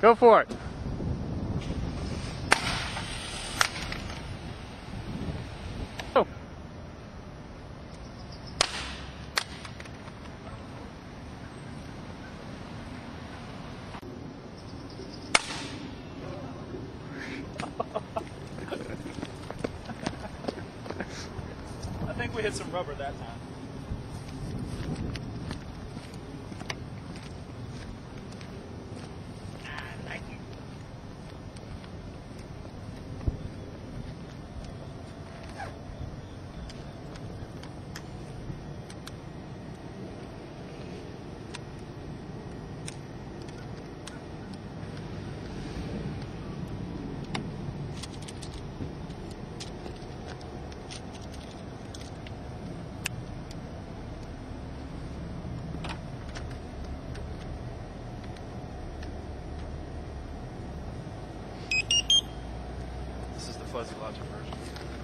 Go for it. Oh. I think we hit some rubber that time. This is the fuzzy logic version.